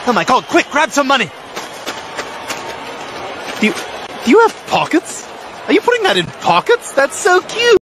Oh my god, quick, grab some money! Do you have pockets? Are you putting that in pockets? That's so cute!